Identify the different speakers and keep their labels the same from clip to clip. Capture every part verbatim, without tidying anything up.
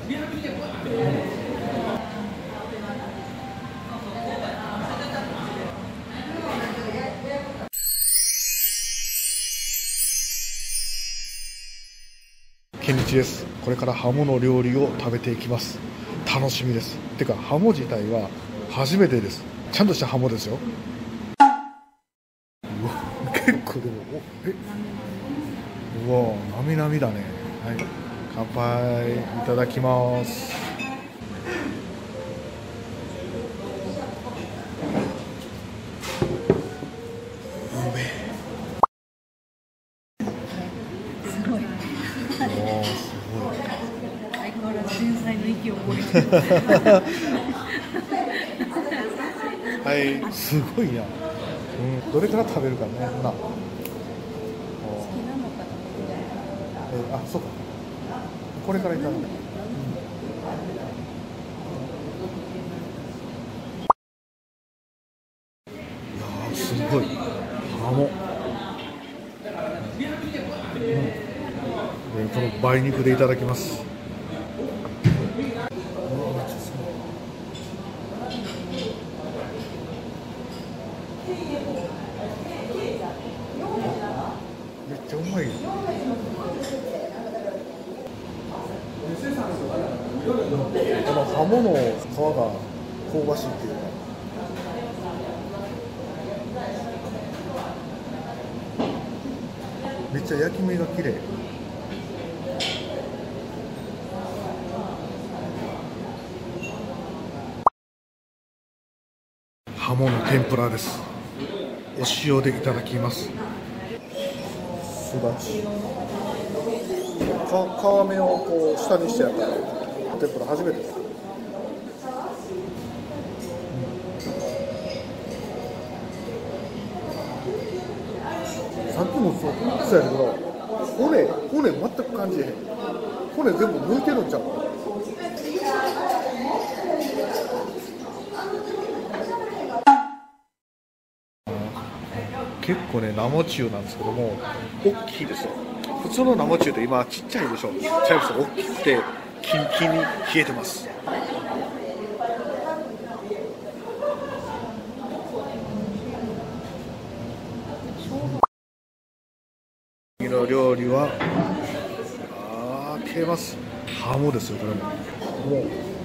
Speaker 1: ケンイチです。これからハモの料理を食べていきます。楽しみです。てかハモ自体は初めてです。ちゃんとしたハモですよ。うわ、結構でも、おえうわ、なみなみだね。はい、乾杯。いただきます。うめえ。
Speaker 2: すごい。
Speaker 1: おー、すごい。
Speaker 2: 相変わらず天才の域を超えて
Speaker 1: はい、すごいや。うん、どれから食べるかね。な。
Speaker 2: 好きなのかな。
Speaker 1: えー、あ、そうか。これからいただく。うん、いやー、すごい。ハモ。うん、この梅肉でいただきます。めっちゃうまいよ。このハモの皮が香ばしいっていうか、めっちゃ焼き目が綺麗。ハモの天ぷらです。お塩でいただきます。すだち。か皮目をこう下にしてやったら天ぷら初めてです。さっきもそうそうやけど、骨骨全く感じへん。骨全部抜いてるんちゃう。結構ね、生中なんですけども、大きいですよ。普通の生中って今ちっちゃいでしょ。ちっちゃいですよ。大きくてキンキンに冷えてます。次の料理はあーけます。ハモですよ。これももう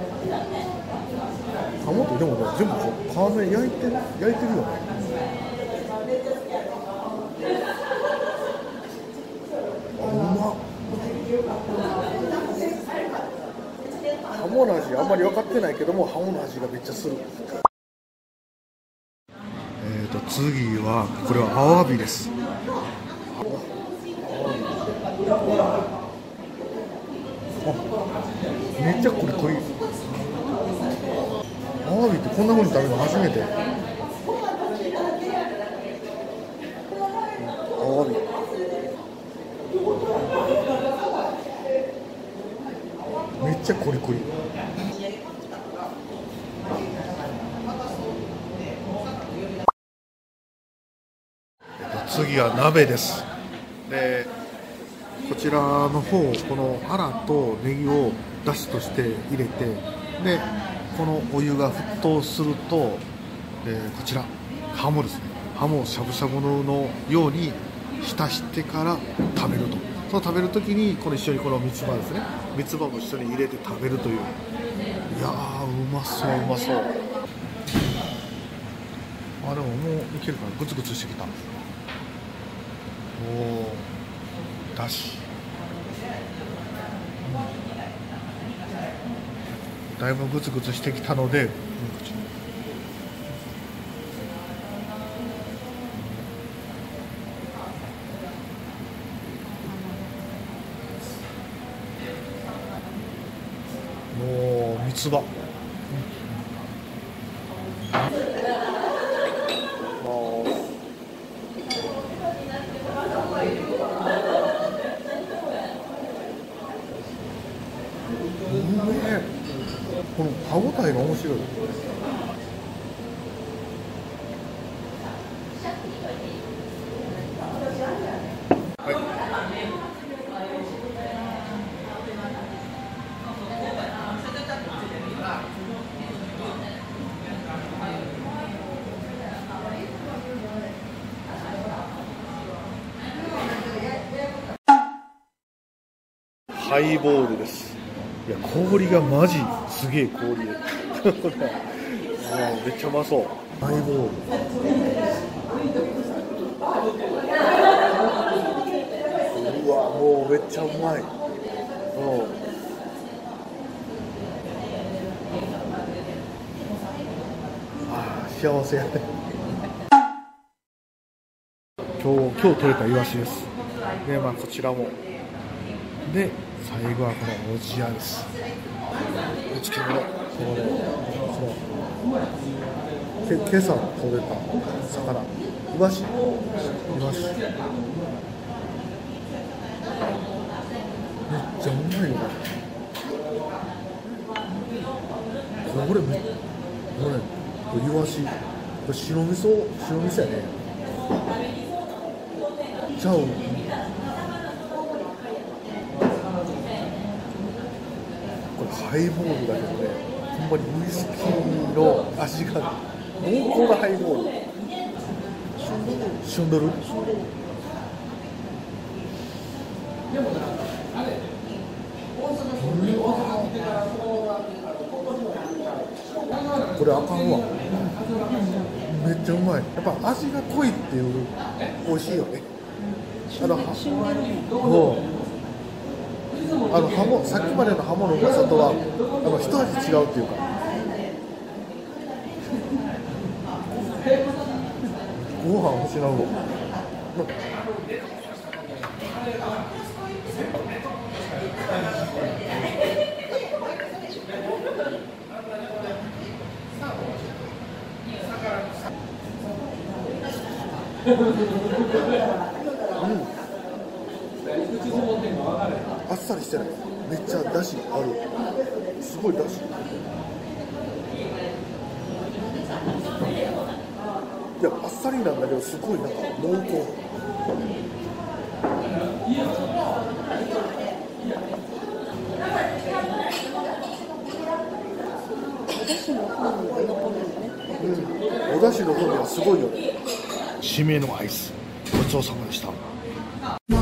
Speaker 1: ハモってでもね、全部こう皮目焼いて焼いてるよね。ハモの味あんまり分かってないけども、ハモの味がめっちゃする。えーと次はこれはアワビです。あ、めっちゃコリコリ。アワビってこんな風に食べるの初めて。アワビめっちゃコリコリ。次は鍋です。でこちらの方、このアラとネギをだしとして入れて、でこのお湯が沸騰すると、えー、こちらハモですね。ハモをしゃぶしゃぶのように浸してから食べると。その食べるときにこの一緒にこの三つ葉ですね、三つ葉も一緒に入れて食べるという。いやー、うまそううまそう。あ、でももういけるかな。グツグツしてきた。おー、だし、うん、だいぶグツグツしてきたので、うん、もう三つ葉、この歯ごたえが面白い。はい、 ハイボールです。いや氷がマジすげえ氷でめっちゃうまそう。ハイボールうわもうめっちゃうまい。うんあー幸せやね今日、今日取れたイワシです。で、まあ、こちらも。で、最後はこのおじやです。お漬物。このね、この、け今朝取れた魚。イワシ。イワシ。めっちゃうまいよ、これ。これめ、これ、これイワシ。これ白味噌、白味噌やね。ちゃう。これハイボールだけどね、ほんまにウイスキーの味が濃厚なハイボール。シュンドル。これあかんわ。めっちゃうまい。やっぱ味が濃いっていう美味しいよね。あのもうあのハモさっきまでのハモのうまさとはあの一味違うっていうか。ご飯欲しなるわ。うん、あっさりしてない。めっちゃだしある。すごいだし。いやあっさりなんだけどすごいなんか濃厚。うん、おだしの風味がすごいよね。締めのアイスごちそうさまでした。